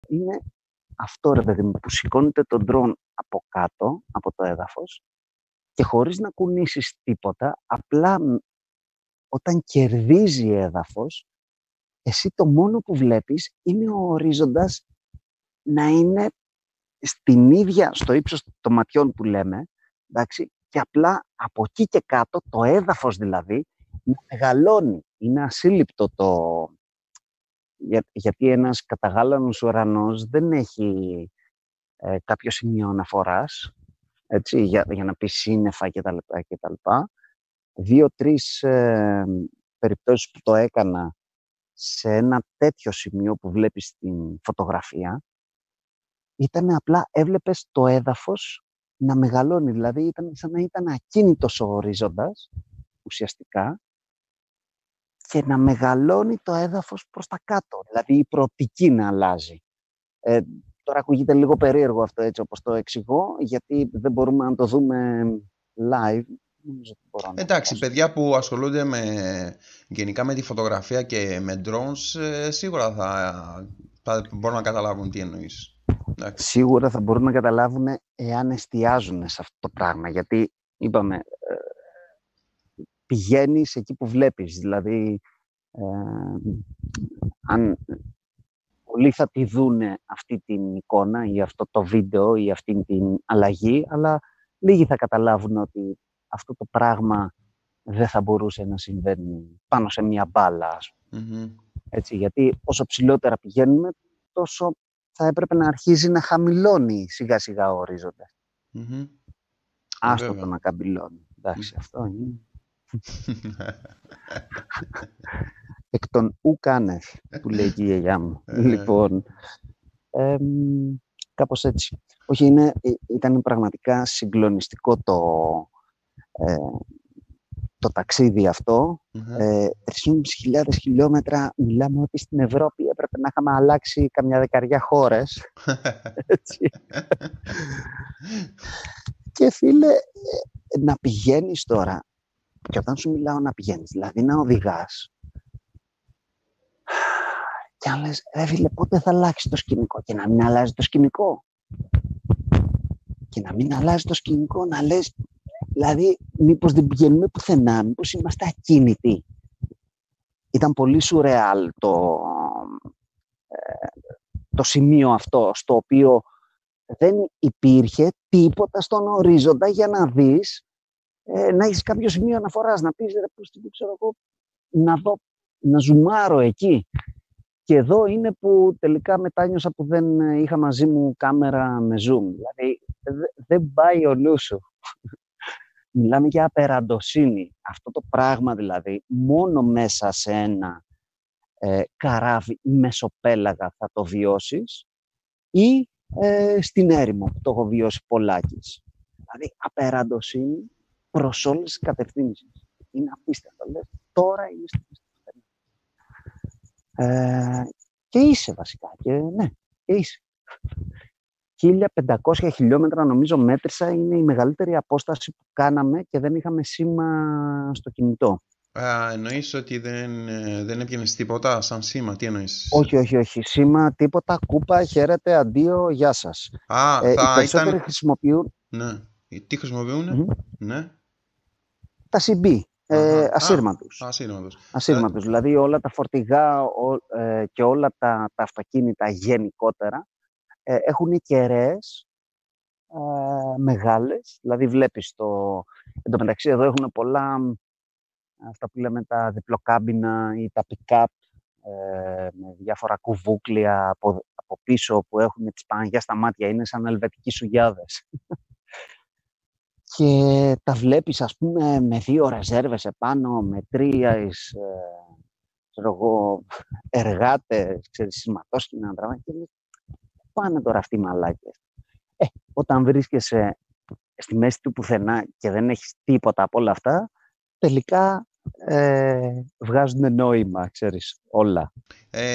Είναι αυτό, ρε παιδί μου, που σηκώνεται το ντρόν από κάτω, από το έδαφος, και χωρίς να κουνήσεις τίποτα, απλά όταν κερδίζει έδαφος, εσύ το μόνο που βλέπεις είναι ο ορίζοντας να είναι στην ίδια, στο ύψος των ματιών που λέμε, εντάξει, και απλά από εκεί και κάτω, το έδαφος δηλαδή, να μεγαλώνει. Είναι ασύλληπτο γιατί ένας καταγάλανος ουρανός δεν έχει κάποιο σημείο αναφοράς, έτσι, για να πει σύννεφα κτλ. 2-3 περιπτώσεις που το έκανα σε ένα τέτοιο σημείο που βλέπεις στην φωτογραφία, ήταν απλά έβλεπες το έδαφος να μεγαλώνει. Δηλαδή ήταν σαν να ήταν ακίνητος ο ορίζοντας, ουσιαστικά, και να μεγαλώνει το έδαφος προς τα κάτω. Δηλαδή η προοπτική να αλλάζει. Τώρα ακούγεται λίγο περίεργο αυτό, έτσι όπως το εξηγώ, γιατί δεν μπορούμε να το δούμε live. Εντάξει, παιδιά που ασχολούνται γενικά με τη φωτογραφία και με drones, σίγουρα θα μπορούν να καταλάβουν τι εννοείς. Εντάξει. Σίγουρα θα μπορούν να καταλάβουν εάν εστιάζουν σε αυτό το πράγμα, γιατί είπαμε, πηγαίνεις εκεί που βλέπεις. Δηλαδή, αν πολλοί θα τη δούνε αυτή την εικόνα ή αυτό το βίντεο ή αυτή την αλλαγή, αλλά λίγοι θα καταλάβουν ότι αυτό το πράγμα δεν θα μπορούσε να συμβαίνει πάνω σε μια μπάλα, ας πούμε. Mm-hmm. Έτσι, γιατί όσο ψηλότερα πηγαίνουμε, τόσο θα έπρεπε να αρχίζει να χαμηλώνει σιγά σιγά ο ορίζοντας. Mm-hmm. Άστο το να καμπυλώνει. Εντάξει, αυτό είναι. Εκ των ου κάνευ, που λέει και η γιαγιά μου. Λοιπόν, κάπως έτσι. Όχι, ήταν πραγματικά συγκλονιστικό το ταξίδι αυτό. 3.500 χιλιόμετρα, μιλάμε ότι στην Ευρώπη έπρεπε να είχαμε αλλάξει καμιά δεκαριά χώρες. Έτσι. Και φίλε, να πηγαίνεις τώρα, και όταν σου μιλάω να πηγαίνεις, δηλαδή να οδηγάς, και αν λες, ρε φίλε, πότε θα αλλάξει το σκηνικό, και να μην αλλάζει το σκηνικό. Και να μην αλλάζει το σκηνικό, να λες, δηλαδή, μήπως δεν πηγαίνουμε πουθενά, μήπως είμαστε ακίνητοι. Ήταν πολύ σουρεάλ το σημείο αυτό, στο οποίο δεν υπήρχε τίποτα στον ορίζοντα για να δεις, να έχεις κάποιο σημείο αναφοράς, να πεις, ρε, ξέρω εγώ, να ζουμάρω εκεί. Και εδώ είναι που τελικά μετάνιωσα που δεν είχα μαζί μου κάμερα με zoom. Δηλαδή, δεν πάει ο νου σου. Μιλάμε για απεραντοσύνη. Αυτό το πράγμα δηλαδή, μόνο μέσα σε ένα καράβι μεσοπέλαγα θα το βιώσεις, ή στην έρημο που το έχω βιώσει πολλάκις. Δηλαδή, απεραντοσύνη προς όλες τις κατευθύνσεις. Είναι απίστευτο. Λες, τώρα είναι στην και είσαι βασικά. Και είσαι. 1.500 χιλιόμετρα νομίζω μέτρησα, είναι η μεγαλύτερη απόσταση που κάναμε και δεν είχαμε σήμα στο κινητό. Εννοείς ότι δεν έπιανες τίποτα σαν σήμα, τι εννοείς? Όχι. Σήμα, τίποτα, κούπα, χαίρετε, αντίο, γεια σας. Οι περισσότεροι χρησιμοποιούν... Ναι. Τι χρησιμοποιούν? Ναι. Τα CB. Ασύρματους. Δηλαδή όλα τα φορτηγά και όλα τα αυτοκίνητα γενικότερα έχουν κεραίες μεγάλες. Δηλαδή βλέπεις εν τω μεταξύ εδώ έχουν πολλά αυτά που λέμε τα διπλοκάμπινα ή τα pick-up με διάφορα κουβούκλια από πίσω που έχουν τις Παναγιά στα μάτια. Είναι σαν ελβετικοί σουγιάδες. Και τα βλέπεις, ας πούμε, με 2 ρεζέρβες επάνω, με 3 εργάτες, σηματόσκηνα να τραβάνε. Και πάνε τώρα αυτοί οι μαλάκες. Όταν βρίσκεσαι στη μέση του πουθενά και δεν έχεις τίποτα από όλα αυτά, τελικά βγάζουν νόημα, ξέρεις, όλα.